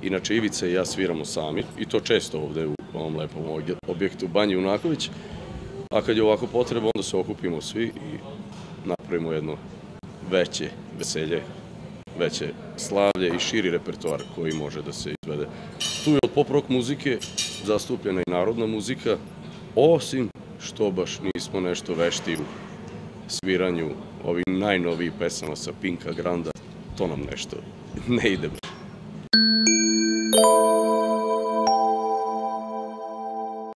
inače Ivica i ja sviramo sami, i to često ovde u ovom lepom objektu Banji Junaković, a kad je ovako potreba, onda se okupimo svi i napravimo jedno veće veselje, veće slavlje i širi repertoar koji može da se izvede. Tu je od pop-rock muzike zastupljena i narodna muzika, osim što baš nismo nešto vešti u sviranju ovih najnovijih pesama sa Pinka Granda, to nam nešto ne ide.